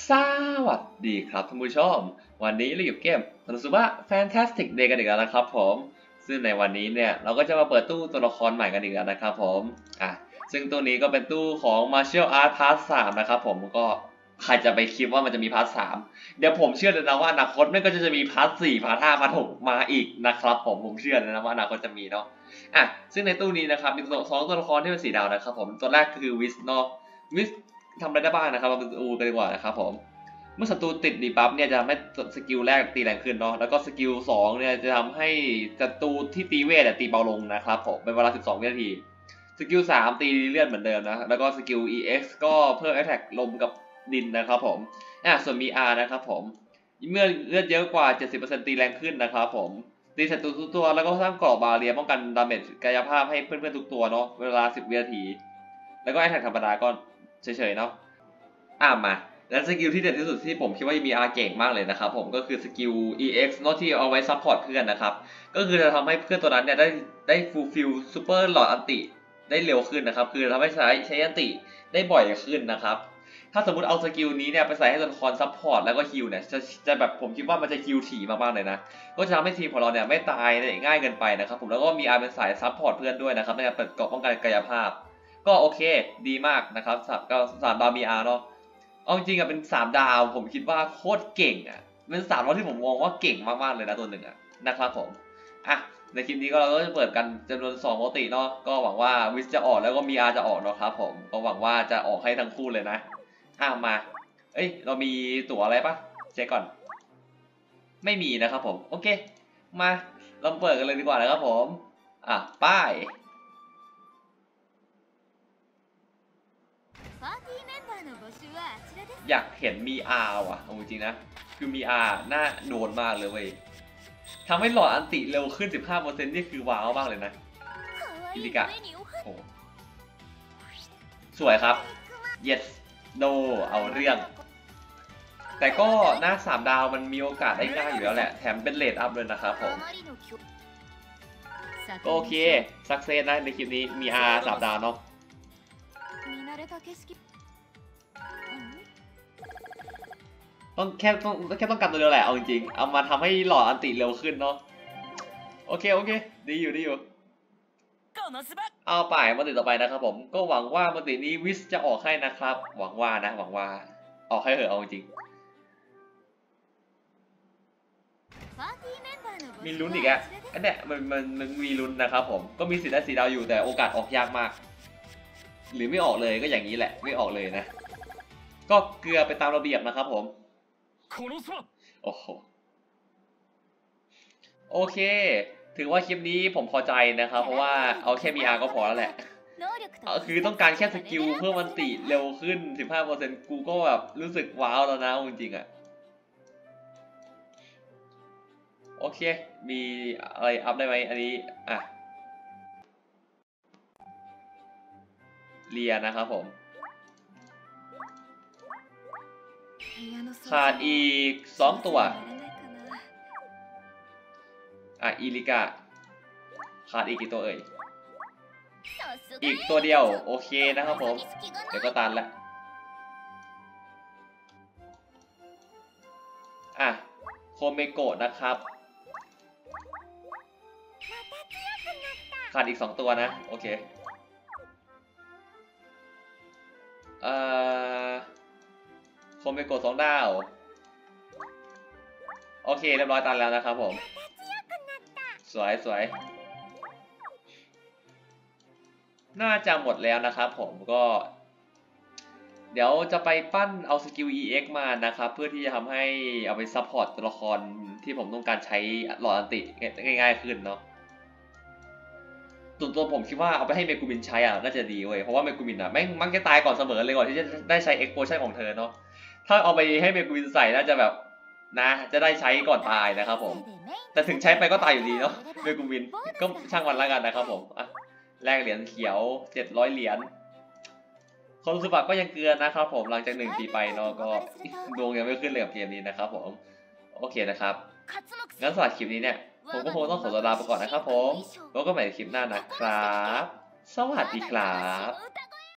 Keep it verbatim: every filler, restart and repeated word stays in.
สวัสดีครับท่านผู้ชมวันนี้เราอยู่เกมโทโนซุบะ Fantastic Day กันอีกแล้วนะครับผมซึ่งในวันนี้เนี่ยเราก็จะมาเปิดตู้ตัวละครใหม่กันอีกแล้วนะครับผมอ่ะซึ่งตู้นี้ก็เป็นตู้ของ Martial Art Part สามนะครับผมก็ใครจะไปคิดว่ามันจะมีพาร์ทสามเดี๋ยวผมเชื่อเลยนะว่าอนาคตมันก็จะมีพาร์ทสี่พาร์ทห้าพาร์ทหกมาอีกนะครับผมผมเชื่อเลยนะว่าอนาคตจะมีเนาะอ่ะซึ่งในตู้นี้นะครับมีสองตัวละครที่เป็นสีดาวนะครับผมตัวแรกคือวิสเนาะวิสทำอะไรได้บ้างนะครับเราไปดูกันดีกว่านะครับผมเมื่อศัตรูติดดีบัฟเนี่ยจะทำให้สกิลแรกตีแรงขึ้นเนาะแล้วก็สกิลสองเนี่ยจะทำให้ศัตรูที่ตีเวทตีเบาลงนะครับผมเป็นเวลาสิบสองวินาทีสกิลสามตีเลือดเหมือนเดิมนะแล้วก็สกิล อี เอ็กซ์ ก็เพิ่ม Attack ลมกับดินนะครับผมอ่ะส่วนมี R นะครับผมเมื่อเลือดเยอะกว่า เจ็ดสิบเปอร์เซ็นต์ ตีแรงขึ้นนะครับผมตีศัตรูทุกตัวแล้วก็สร้างกรอบบาเรียป้องกันดาเมจกายภาพให้เพื่อนๆทุกตัวเนาะเวลาสิบวินาทีแล้วก็ Attack ธรรมดาก็เฉยๆเนาะอ่ะมาและสกิลที่เด่นที่สุดที่ผมคิดว่ามี R เก่งมากเลยนะครับผมก็คือสกิล อี เอ็กซ์ เนาะที่เอาไว้ซัพพอร์ตเพื่อนนะครับก็คือจะทำให้เพื่อนตัวนั้นเนี่ยได้ได้ฟูลฟิลซูเปอร์หลอดอันติได้เร็วขึ้นนะครับคือทำให้ใช้ใช้อันติได้บ่อยขึ้นนะครับถ้าสมมติเอาสกิลนี้เนี่ยไปใส่ให้ตัวละครซัพพอร์ตแล้วก็ฮิลเนี่ยจะจะแบบผมคิดว่ามันจะฮิลถี่มากๆเลยนะก็จะทำให้ทีมของเราเนี่ยไม่ตายง่ายเกินไปนะครับผมแล้วก็มี R เป็นสายซัพพอร์ตเพื่อนด้วยนะครับในการเปิดเกราะป้องกันกายภาพก็โอเคดีมากนะครับสามก็สามดาวมี R เนาะเอาจริงๆอะเป็นสามดาวผมคิดว่าโคตรเก่งอะเป็นสามดาวที่ผมมองว่าเก่งมากๆเลยนะตัวหนึ่งอะนะครับผมอ่ะในคลิปนี้ก็เราก็จะเปิดกันจำนวนสองปกติเนาะก็หวังว่าวิสจะออกแล้วก็มี R จะออกเนาะครับผมก็หวังว่าจะออกให้ทั้งคู่เลยนะอ่ะมาเอ้ยเรามีตั๋วอะไรปะเช็คก่อนไม่มีนะครับผมโอเคมาเราเปิดกันเลยดีกว่านะครับผมอ่ะป้ายอยากเห็นมี R ว่ะเอาจริงๆนะคือมี R น่าโดนมากเลยเว้ยทำให้หลอดอันติเร็วขึ้น สิบห้าเปอร์เซ็นต์ นี่คือว้าวมากเลยนะอิลิกะโอ้สวยครับ yes no เอาเรื่องแต่ก็หน้าสามดาวมันมีโอกาสได้ง่ายอยู่แล้วแหละแถมเป็นเลดอัพเลยนะครับผมก็โอเคสักเซสนะในคลิปนี้มี R สามดาวเนาะต้องแค่ต้องแค่ต้องการตัวเดียวแหละเอาจริงๆเอามาทำให้หลอดอันติเร็วขึ้นเนาะโอเคโอเคดีอยู่ดีอยู่เอาไปมาติต่อไปนะครับผมก็หวังว่ามาตินี้วิสจะออกให้นะครับหวังว่านะหวังว่าออกให้เถอะเอาจริงมีลุ้นอีกอะอันเนี้ยมันมันมันมีลุ้นนะครับผมก็มีสิทธิ์ได้สีดาวอยู่แต่โอกาสออกยากมากหรือไม่ออกเลยก็อย่างนี้แหละไม่ออกเลยนะก็เกลือไปตามระเบียบนะครับผมโอ้โหโอเคถือว่าคลิปนี้ผมพอใจนะครับเพราะว่าเอาแค่มี R ก็พอแล้วแหละคือต้องการแค่สกิลเพิ่มอันติเร็วขึ้น สิบห้าเปอร์เซ็นต์ กูก็แบบรู้สึกว้าวแล้วนะจริงๆอ่ะโอเคมีอะไรอัพได้ไหมอันนี้อ่ะเรียนะครับผมขาดอีกสองตัวอ่ะอีลิกาขาดอีกกี่ตัวเอ่ยอีกตัวเดียวโอเคนะครับผมเดี๋ยวก็ตันแล้วอ่ะโคเมโกะนะครับขาดอีกสองตัวนะโอเคเอ่อโคเมโกะสองดาวโอเคเรียบร้อยตันแล้วนะครับผมสวยสวยน่าจะหมดแล้วนะครับผมก็เดี๋ยวจะไปปั้นเอาสกิล อี เอ็กซ์ มานะครับเพื่อที่จะทำให้เอาไปซัพพอร์ตตัวละครที่ผมต้องการใช้หลอดอันติง่ายๆขึ้นเนาะส่วนตัวผมคิดว่าเอาไปให้เมกูมินใช้อ่ะน่าจะดีเว้ยเพราะว่าเมกูมินอ่ะแม่งมักจะตายก่อนเสมอเลยก่อนที่จะได้ใช้เอ็กโพชั่นของเธอเนาะถ้าเอาไปให้เมกูมินใส่น่าจะแบบนะจะได้ใช้ก่อนตายนะครับผมแต่ถึงใช้ไปก็ตายอยู่ดีเนาะเมกูมินก็ช่างมันแล้วกันนะครับผมอ่ะแลกเหรียญเขียวเจ็ดร้อยเหรียญคนสุบักก็ยังเกลือนะครับผมหลังจากหนึ่งปีไปเนาะก็ดวงยังไม่ขึ้นเลยกับเกมนี้นะครับผมโอเคนะครับงั้นสำหรับคลิปนี้เนี่ยผมก็คงต้องขอตัวลาไปก่อนนะครับผมแล้วก็ใหม่ในคลิปหน้านะครับสวัสดีครับ